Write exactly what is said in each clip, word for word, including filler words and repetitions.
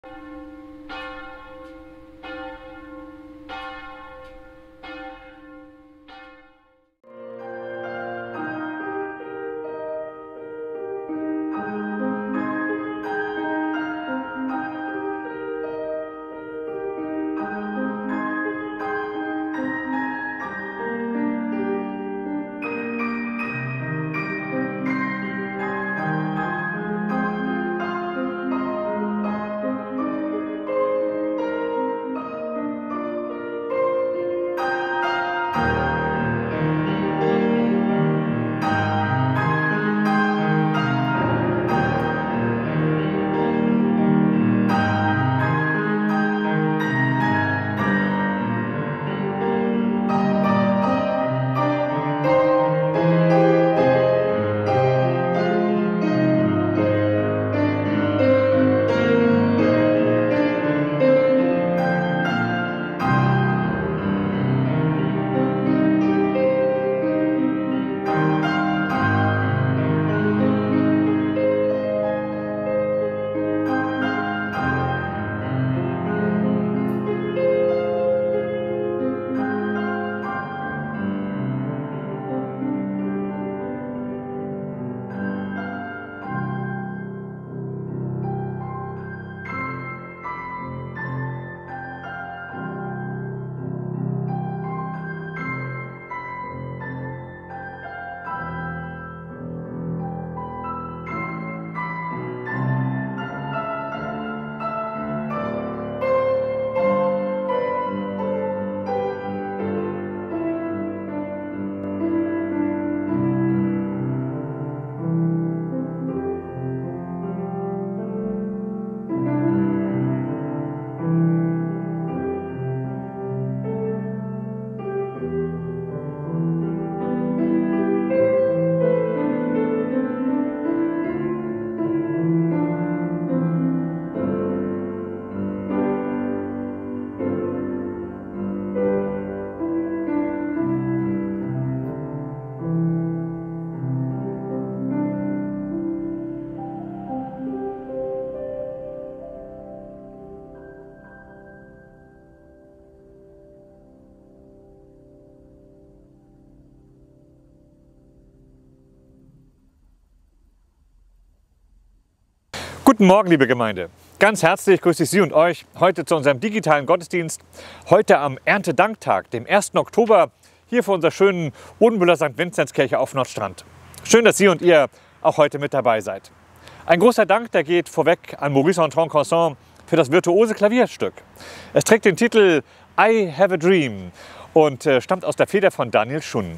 Guten Morgen, liebe Gemeinde. Ganz herzlich grüße ich Sie und euch heute zu unserem digitalen Gottesdienst. Heute am Erntedanktag, dem ersten Oktober, hier vor unserer schönen Odenbühler Sankt Vinzenzkirche auf Nordstrand. Schön, dass Sie und ihr auch heute mit dabei seid. Ein großer Dank, der geht vorweg an Maurice Antoine-Constant für das virtuose Klavierstück. Es trägt den Titel I Have a Dream und äh, stammt aus der Feder von Daniel Schunn.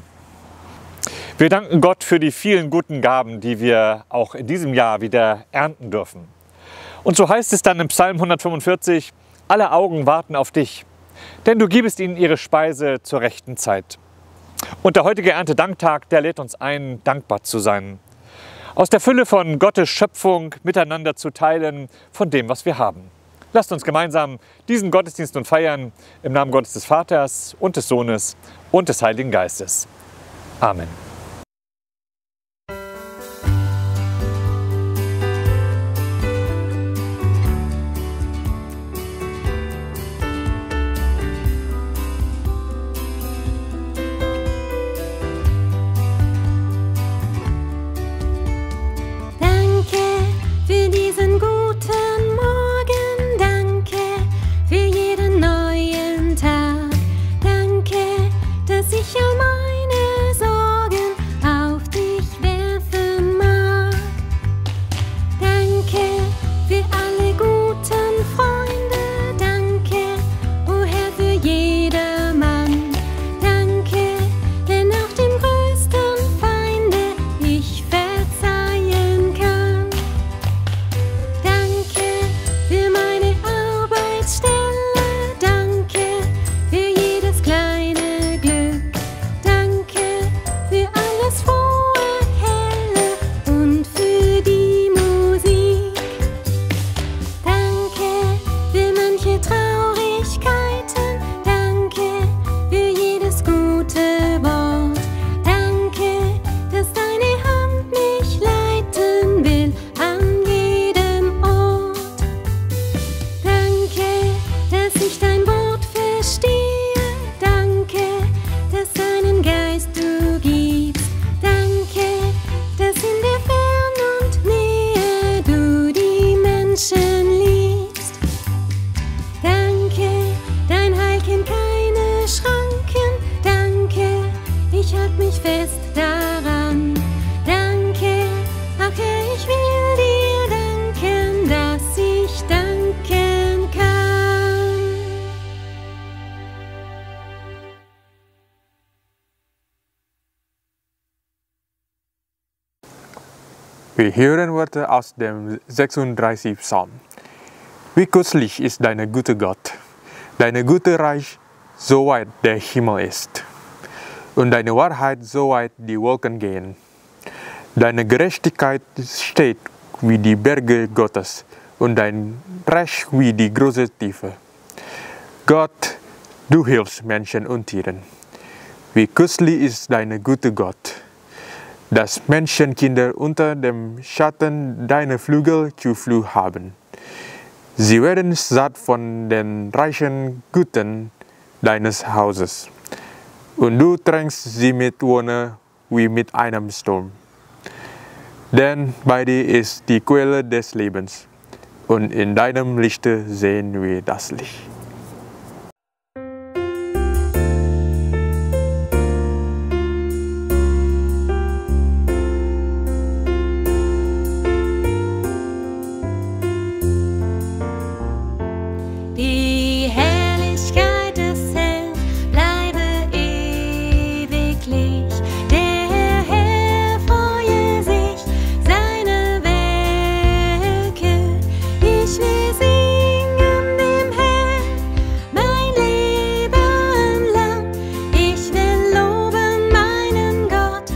Wir danken Gott für die vielen guten Gaben, die wir auch in diesem Jahr wieder ernten dürfen. Und so heißt es dann im Psalm hundertfünfundvierzig, alle Augen warten auf dich, denn du gibst ihnen ihre Speise zur rechten Zeit. Und der heutige Erntedanktag, der lädt uns ein, dankbar zu sein. Aus der Fülle von Gottes Schöpfung miteinander zu teilen von dem, was wir haben. Lasst uns gemeinsam diesen Gottesdienst nun feiern, im Namen Gottes des Vaters und des Sohnes und des Heiligen Geistes. Amen. Ich all meine Sorgen halt mich fest daran. Danke, danke, ich will dir danken, dass ich danken kann. Wir hören Worte aus dem sechsunddreißigsten Psalm. Wie köstlich ist deine Güte, Gott, deine Güte reicht, so weit der Himmel ist, und deine Wahrheit, so weit die Wolken gehen. Deine Gerechtigkeit steht wie die Berge Gottes, und dein Recht wie die große Tiefe. Gott, du hilfst Menschen und Tieren. Wie köstlich ist deine Güte, Gott, dass Menschenkinder unter dem Schatten deiner Flügel Zuflucht haben. Sie werden satt von den reichen Gütern deines Hauses, und du tränkst sie mit Wonne wie mit einem Sturm. Denn bei dir ist die Quelle des Lebens, und in deinem Lichte sehen wir das Licht. Die Herrlichkeit des Herrn bleibe ewiglich. Der Herr freue sich seiner Werke. Ich will singen dem Herrn mein Leben lang. Ich will loben meinen Gott,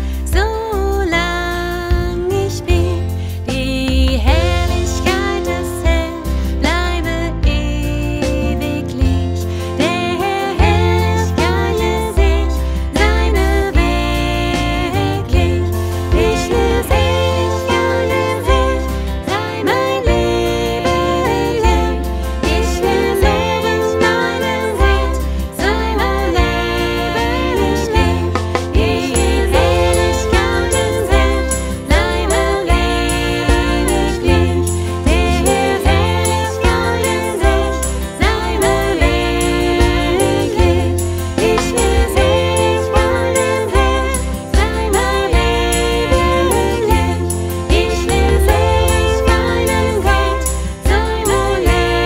solang ich bin. Die Herrlichkeit des Herrn bleibe ewiglich. Der Herr freue sich seiner wirklich. Ich will singen dem Herrn sei mein Leben lang. Ich will loben meinen Gott, solange ich bin. Ich will Herrlichkeit des Herrn bleibe ewiglich. Der Herr Herrlichkeit des Herrn sei mein Leben. Ich will Herrlichkeit des Herrn sei mein Leben. Ich will Herrlichkeit des Gott, sei mein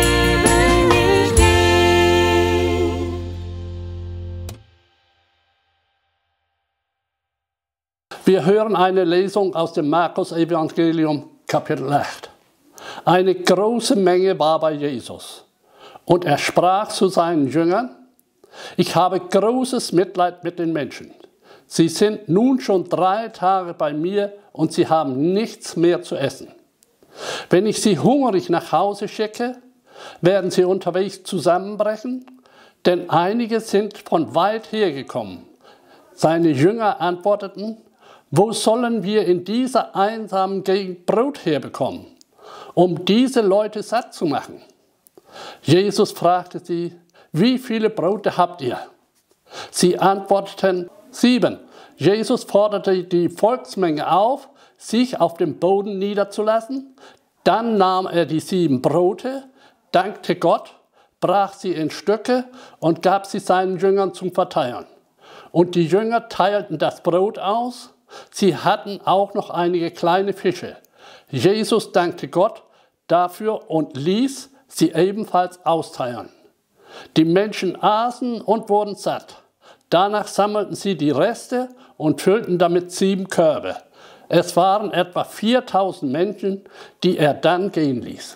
Leben. Wir hören eine Lesung aus dem Markus-Evangelium, Kapitel acht. Eine große Menge war bei Jesus, und er sprach zu seinen Jüngern: Ich habe großes Mitleid mit den Menschen. Sie sind nun schon drei Tage bei mir, und sie haben nichts mehr zu essen. Wenn ich sie hungrig nach Hause schicke, werden sie unterwegs zusammenbrechen, denn einige sind von weit hergekommen. Seine Jünger antworteten: Wo sollen wir in dieser einsamen Gegend Brot herbekommen, um diese Leute satt zu machen? Jesus fragte sie: Wie viele Brote habt ihr? Sie antworteten: Sieben. Jesus forderte die Volksmenge auf, sich auf dem Boden niederzulassen. Dann nahm er die sieben Brote, dankte Gott, brach sie in Stücke und gab sie seinen Jüngern zum Verteilen. Und die Jünger teilten das Brot aus. Sie hatten auch noch einige kleine Fische. Jesus dankte Gott dafür und ließ sie ebenfalls austeilen. Die Menschen aßen und wurden satt. Danach sammelten sie die Reste und füllten damit sieben Körbe. Es waren etwa viertausend Menschen, die er dann gehen ließ.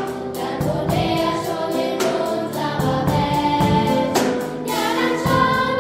Ja, dann schau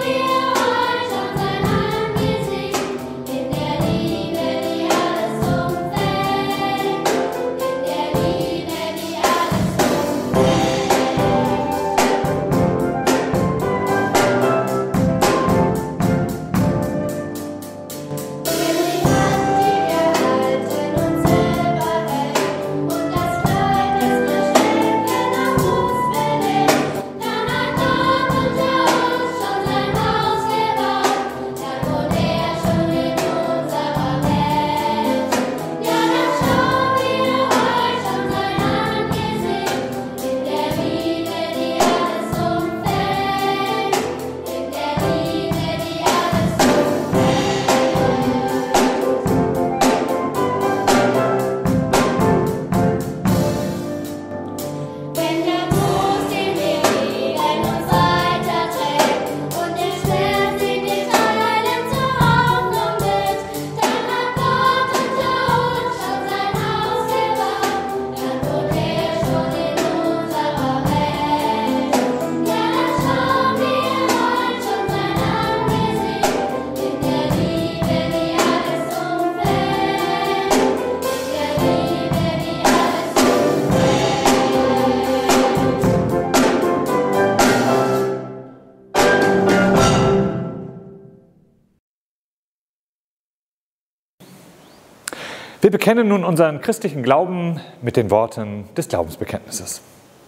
Wir bekennen nun unseren christlichen Glauben mit den Worten des Glaubensbekenntnisses.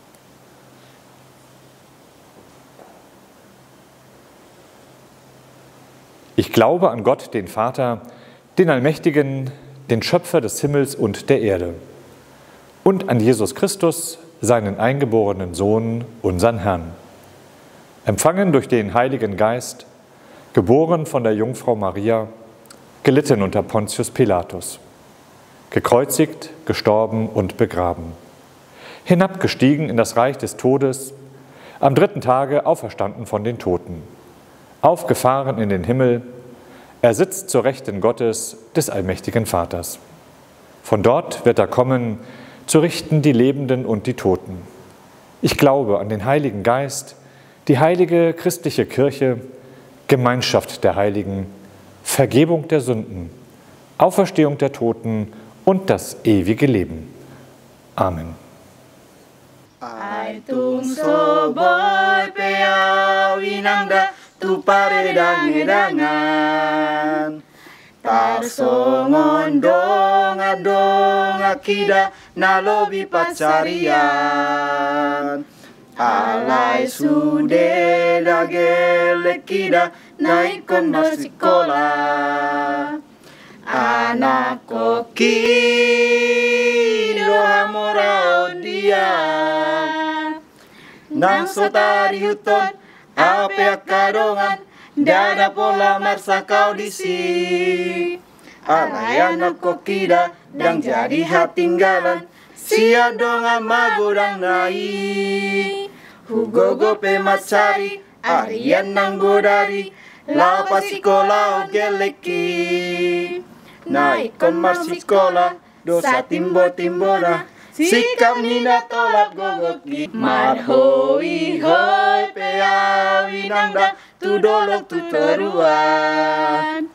Ich glaube an Gott, den Vater, den Allmächtigen, den Schöpfer des Himmels und der Erde, und an Jesus Christus, seinen eingeborenen Sohn, unseren Herrn, empfangen durch den Heiligen Geist, geboren von der Jungfrau Maria, gelitten unter Pontius Pilatus, gekreuzigt, gestorben und begraben, hinabgestiegen in das Reich des Todes, am dritten Tage auferstanden von den Toten, aufgefahren in den Himmel, er sitzt zur Rechten Gottes, des allmächtigen Vaters. Von dort wird er kommen, zu richten die Lebenden und die Toten. Ich glaube an den Heiligen Geist, die heilige christliche Kirche, Gemeinschaft der Heiligen, Vergebung der Sünden, Auferstehung der Toten und das ewige Leben. Amen. Ai tungso boy peau inangda tu paredangedangan tarsongon donga donga kida nalobi pacarian alai sude dagele kida naikon masikola anak koki dohamora dia nang sotari huton ape kadongan dada pola marsa kau disi alai anak kokida dang jadi hatinggalan sia dongan magurang nai hugogo pe macari arian nang godari lapa sikola geleki naikon marsikola dosa timbo-timbona sikap nina tolak gogoki marhoi hoi peawi nangda tu dolok tu teruan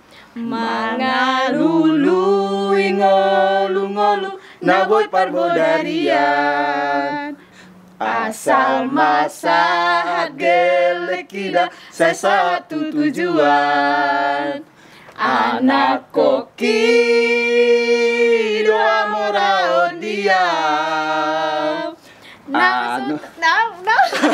mangalulu ingolu-ngolu naboy parbodarian asal masahat gelekida saya satu tujuan anak koki doa moral dia. No, no, no.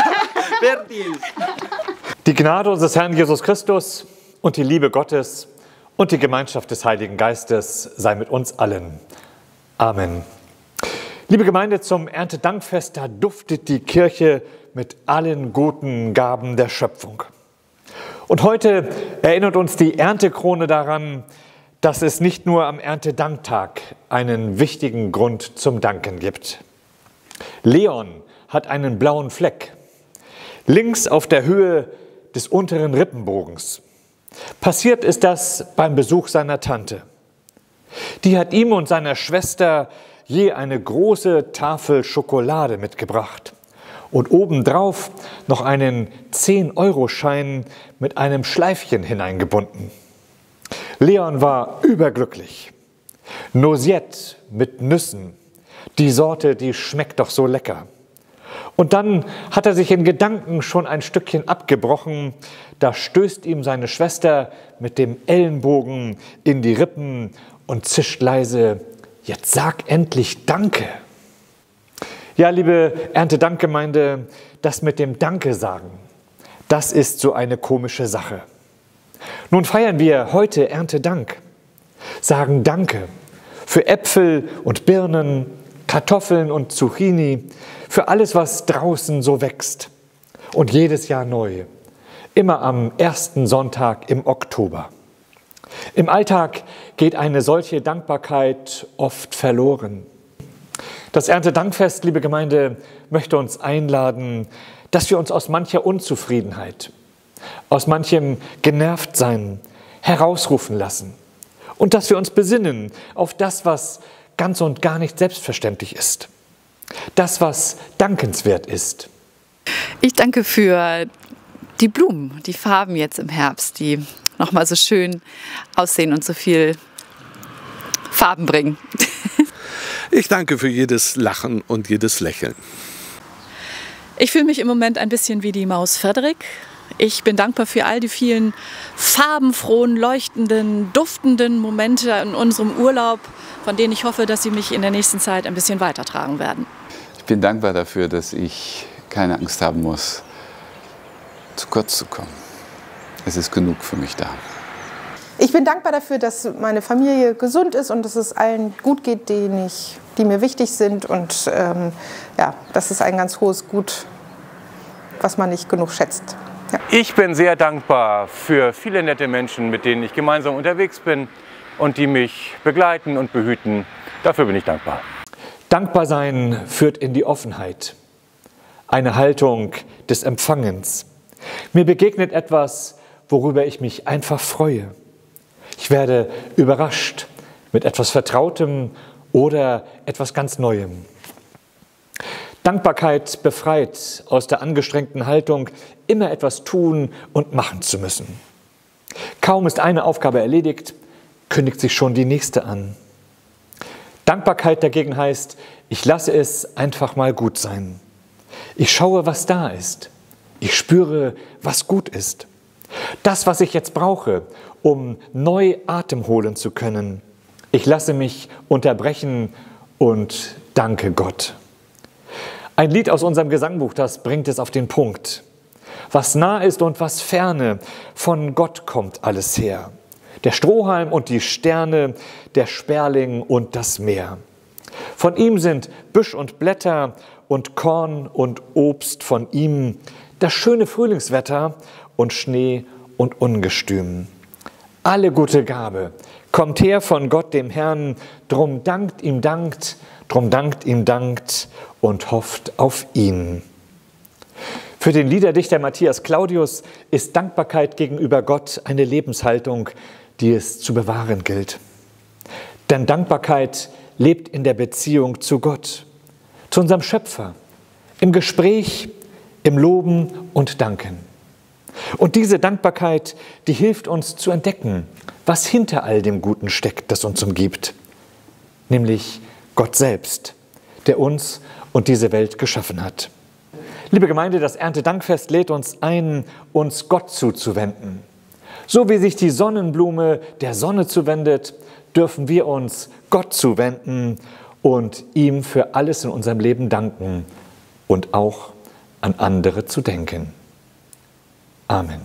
Die Gnade unseres Herrn Jesus Christus und die Liebe Gottes und die Gemeinschaft des Heiligen Geistes sei mit uns allen. Amen. Liebe Gemeinde, zum Erntedankfest, da duftet die Kirche mit allen guten Gaben der Schöpfung. Und heute erinnert uns die Erntekrone daran, dass es nicht nur am Erntedanktag einen wichtigen Grund zum Danken gibt. Leon hat einen blauen Fleck, links auf der Höhe des unteren Rippenbogens. Passiert ist das beim Besuch seiner Tante. Die hat ihm und seiner Schwester je eine große Tafel Schokolade mitgebracht und obendrauf noch einen zehn-Euro-Schein mit einem Schleifchen hineingebunden. Leon war überglücklich. Noisette mit Nüssen, die Sorte, die schmeckt doch so lecker. Und dann hat er sich in Gedanken schon ein Stückchen abgebrochen, da stößt ihm seine Schwester mit dem Ellenbogen in die Rippen und zischt leise: Jetzt sag endlich Danke. Ja, liebe Erntedankgemeinde, das mit dem Danke sagen, das ist so eine komische Sache. Nun feiern wir heute Erntedank, sagen Danke für Äpfel und Birnen, Kartoffeln und Zucchini, für alles, was draußen so wächst und jedes Jahr neu, immer am ersten Sonntag im Oktober. Im Alltag geht eine solche Dankbarkeit oft verloren. Das Erntedankfest, liebe Gemeinde, möchte uns einladen, dass wir uns aus mancher Unzufriedenheit, aus manchem Genervtsein herausrufen lassen und dass wir uns besinnen auf das, was ganz und gar nicht selbstverständlich ist, das, was dankenswert ist. Ich danke für die Blumen, die Farben jetzt im Herbst, die nochmal so schön aussehen und so viel Farben bringen. Ich danke für jedes Lachen und jedes Lächeln. Ich fühle mich im Moment ein bisschen wie die Maus Frederik. Ich bin dankbar für all die vielen farbenfrohen, leuchtenden, duftenden Momente in unserem Urlaub, von denen ich hoffe, dass sie mich in der nächsten Zeit ein bisschen weitertragen werden. Ich bin dankbar dafür, dass ich keine Angst haben muss, zu kurz zu kommen. Es ist genug für mich da. Ich bin dankbar dafür, dass meine Familie gesund ist und dass es allen gut geht, die, nicht, die mir wichtig sind. Und ähm, ja, das ist ein ganz hohes Gut, was man nicht genug schätzt. Ja. Ich bin sehr dankbar für viele nette Menschen, mit denen ich gemeinsam unterwegs bin und die mich begleiten und behüten. Dafür bin ich dankbar. Dankbar sein führt in die Offenheit. Eine Haltung des Empfangens. Mir begegnet etwas, worüber ich mich einfach freue. Ich werde überrascht mit etwas Vertrautem oder etwas ganz Neuem. Dankbarkeit befreit aus der angestrengten Haltung, immer etwas tun und machen zu müssen. Kaum ist eine Aufgabe erledigt, kündigt sich schon die nächste an. Dankbarkeit dagegen heißt, ich lasse es einfach mal gut sein. Ich schaue, was da ist. Ich spüre, was gut ist. Das, was ich jetzt brauche, um neu Atem holen zu können. Ich lasse mich unterbrechen und danke Gott. Ein Lied aus unserem Gesangbuch, das bringt es auf den Punkt. Was nah ist und was ferne, von Gott kommt alles her. Der Strohhalm und die Sterne, der Sperling und das Meer. Von ihm sind Büsch und Blätter und Korn und Obst von ihm, das schöne Frühlingswetter und Schnee und Ungestüm. Alle gute Gabe kommt her von Gott dem Herrn, drum dankt ihm dankt, drum dankt ihm dankt und hofft auf ihn. Für den Liederdichter Matthias Claudius ist Dankbarkeit gegenüber Gott eine Lebenshaltung, die es zu bewahren gilt. Denn Dankbarkeit lebt in der Beziehung zu Gott, zu unserem Schöpfer, im Gespräch, im Loben und Danken. Und diese Dankbarkeit, die hilft uns zu entdecken, was hinter all dem Guten steckt, das uns umgibt, nämlich Gott selbst, der uns und diese Welt geschaffen hat. Liebe Gemeinde, das Erntedankfest lädt uns ein, uns Gott zuzuwenden. So wie sich die Sonnenblume der Sonne zuwendet, dürfen wir uns Gott zuwenden und ihm für alles in unserem Leben danken und auch an andere zu denken. Amen.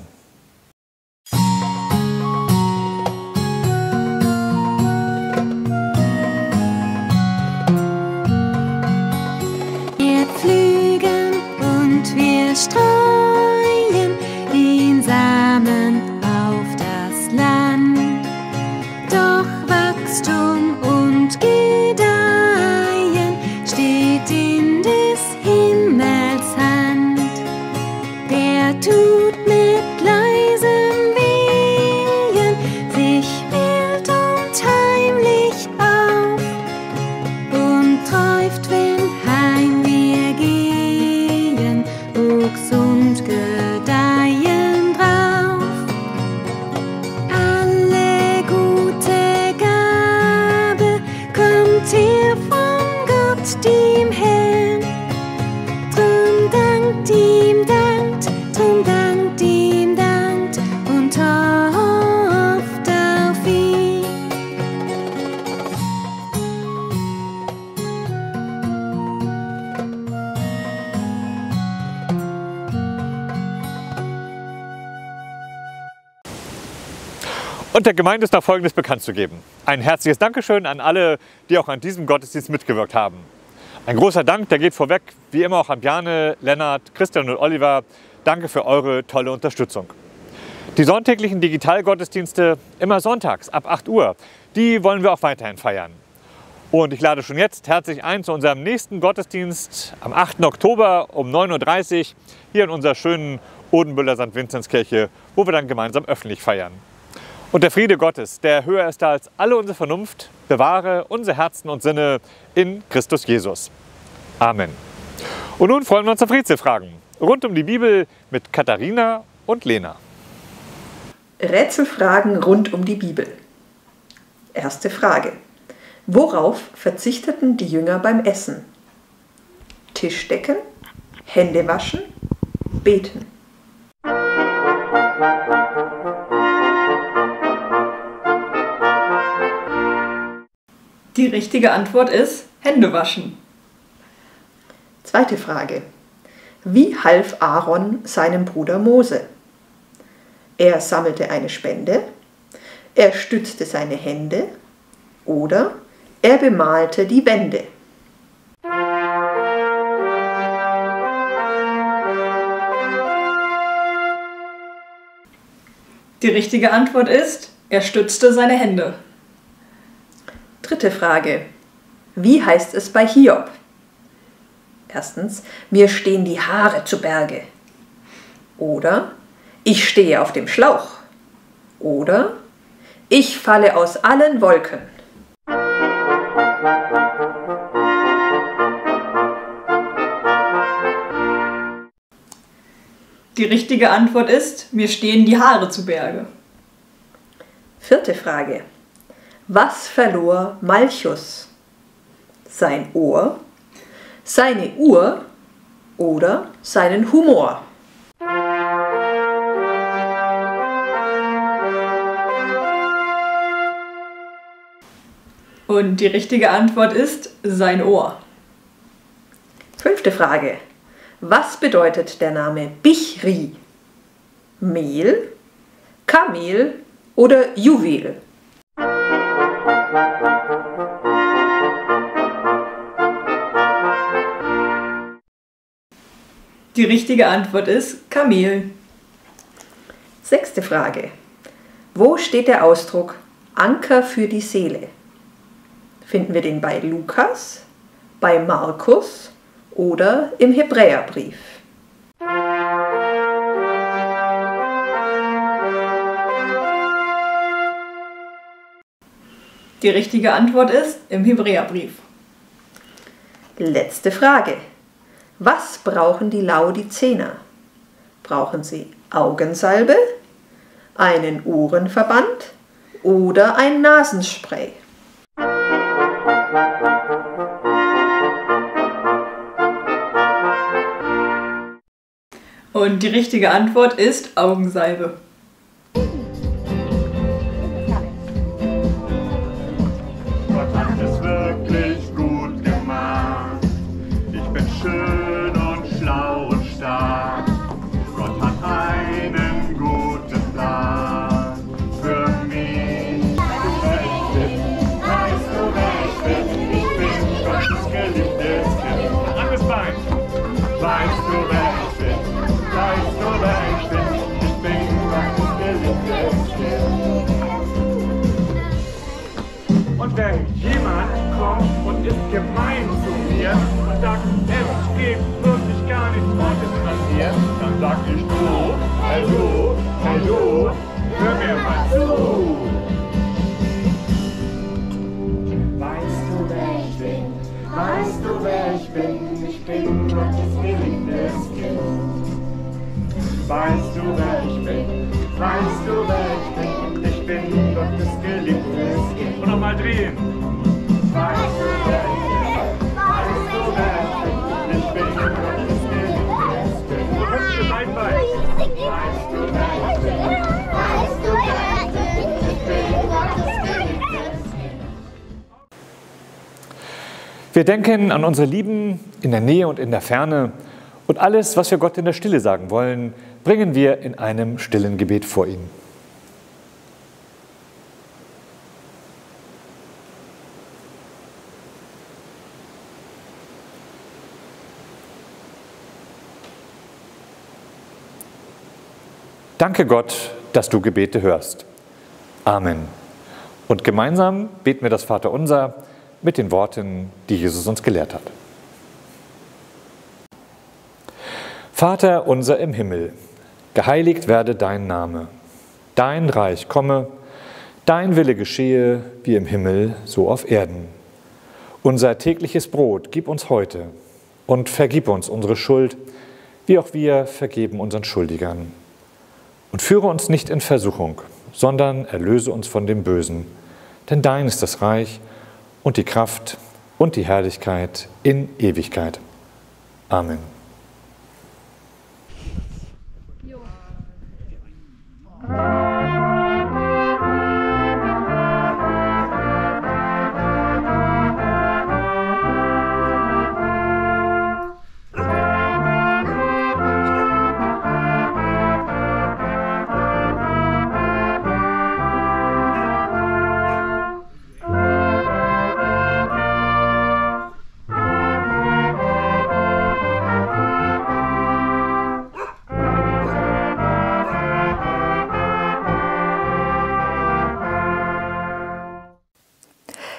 Wir pflügen und wir streuen den Samen auf das Land. Doch Wachstum und Gedeihen steht in des Himmels Hand. Der tut mit leisem Wehen sich wild und heimlich auf und träuft, wenn heim wir gehen, Wuchs und Gedeihen drauf. Alle gute Gabe kommt her von Gott, dem Herrn. Drum dankt ihm, dankt, drum dankt ihm, dankt und hofft auf ihn. Und der Gemeinde ist noch Folgendes bekannt zu geben. Ein herzliches Dankeschön an alle, die auch an diesem Gottesdienst mitgewirkt haben. Ein großer Dank, der geht vorweg, wie immer auch an Bjarne, Lennart, Christian und Oliver. Danke für eure tolle Unterstützung. Die sonntäglichen Digitalgottesdienste, immer sonntags ab acht Uhr, die wollen wir auch weiterhin feiern. Und ich lade schon jetzt herzlich ein zu unserem nächsten Gottesdienst am achten Oktober um neun Uhr dreißig hier in unserer schönen Odenbüller Sankt Vinzenskirche, wo wir dann gemeinsam öffentlich feiern. Und der Friede Gottes, der höher ist als alle unsere Vernunft, bewahre unsere Herzen und Sinne in Christus Jesus. Amen. Und nun freuen wir uns auf Rätselfragen rund um die Bibel mit Katharina und Lena. Rätselfragen rund um die Bibel. Erste Frage. Worauf verzichteten die Jünger beim Essen? Tischdecken, Hände waschen, beten. Die richtige Antwort ist Hände waschen. Zweite Frage. Wie half Aaron seinem Bruder Mose? Er sammelte eine Spende, er stützte seine Hände oder er bemalte die Wände. Die richtige Antwort ist, er stützte seine Hände. Dritte Frage. Wie heißt es bei Hiob? Erstens, mir stehen die Haare zu Berge. Oder ich stehe auf dem Schlauch. Oder ich falle aus allen Wolken. Die richtige Antwort ist, mir stehen die Haare zu Berge. Vierte Frage. Was verlor Malchus? Sein Ohr, seine Uhr oder seinen Humor? Und die richtige Antwort ist sein Ohr. Fünfte Frage. Was bedeutet der Name Bichri? Mehl, Kamel oder Juwel? Die richtige Antwort ist Kamel. Sechste Frage. Wo steht der Ausdruck Anker für die Seele? Finden wir den bei Lukas, bei Markus oder im Hebräerbrief? Die richtige Antwort ist im Hebräerbrief. Letzte Frage. Was brauchen die Laodicener? Brauchen sie Augensalbe, einen Ohrenverband oder ein Nasenspray? Und die richtige Antwort ist Augensalbe. Gott hat es wirklich gut gemacht. Ich bin schön und schlau und stark. Gott hat einen guten Plan für mich. Weißt du, wer ich bin? Ich bin Gottes geliebtes Kind. Anderes Bein. Weißt du, wer ich bin? Weißt du, wer ich bin? Ich bin Gottes geliebtes Kind. Und wenn jemand kommt und ist gemein zu mir und sagt, es geht wirklich gar nichts Gutes an dir, dann sag ich, du, hey du, hey du, hör mir mal zu. Weißt du, wer ich bin? Weißt du, wer ich bin? Ich bin Gottes geliebtes Kind. Weißt du, wer ich bin? Weißt du, wer ich bin? Ich bin Gottes geliebtes Kind. Und nochmal drehen. Weißt du, wer ich bin? Weißt du, wer ich bin? Ich bin Gottes geliebtes Kind. Und hübsche Beinbein. Weißt du, wer ich bin? Weißt du, wer ich bin? Ich bin Gottes geliebtes Kind. Wir denken an unsere Lieben in der Nähe und in der Ferne. Und alles, was wir Gott in der Stille sagen wollen, bringen wir in einem stillen Gebet vor ihn. Danke Gott, dass du Gebete hörst. Amen. Und gemeinsam beten wir das Vaterunser mit den Worten, die Jesus uns gelehrt hat. Vater unser im Himmel, geheiligt werde dein Name. Dein Reich komme, dein Wille geschehe, wie im Himmel, so auf Erden. Unser tägliches Brot gib uns heute und vergib uns unsere Schuld, wie auch wir vergeben unseren Schuldigern. Und führe uns nicht in Versuchung, sondern erlöse uns von dem Bösen. Denn dein ist das Reich und die Kraft und die Herrlichkeit in Ewigkeit. Amen.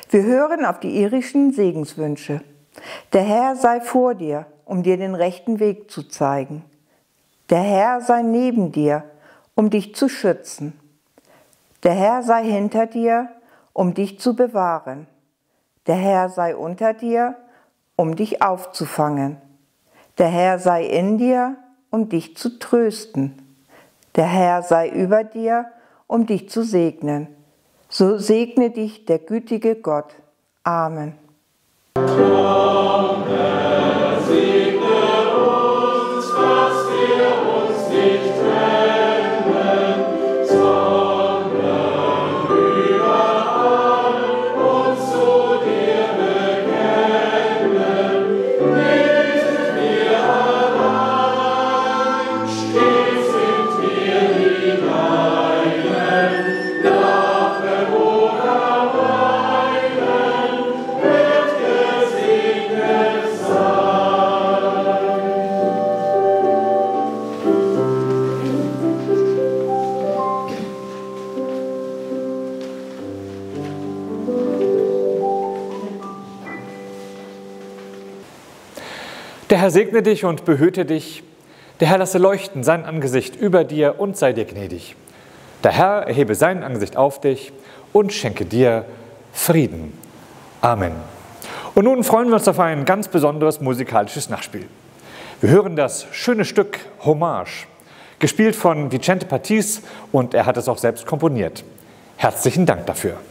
Wir hören auf die irischen Segenswünsche. Der Herr sei vor dir, um dir den rechten Weg zu zeigen. Der Herr sei neben dir, um dich zu schützen. Der Herr sei hinter dir, um dich zu bewahren. Der Herr sei unter dir, um dich aufzufangen. Der Herr sei in dir, um dich zu trösten. Der Herr sei über dir, um dich zu segnen. So segne dich der gütige Gott. Amen. Amen. Segne uns, dass wir uns nicht trennen, sondern überall uns zu dir bekennen. Nicht wir allein, stets sind wir die Deinen, lachen oder weinen, wird gesegnet sein. Der Herr segne dich und behüte dich. Der Herr lasse leuchten sein Angesicht über dir und sei dir gnädig. Der Herr erhebe sein Angesicht auf dich und schenke dir Frieden. Amen. Und nun freuen wir uns auf ein ganz besonderes musikalisches Nachspiel. Wir hören das schöne Stück Hommage, gespielt von Vicente Pattis, und er hat es auch selbst komponiert. Herzlichen Dank dafür.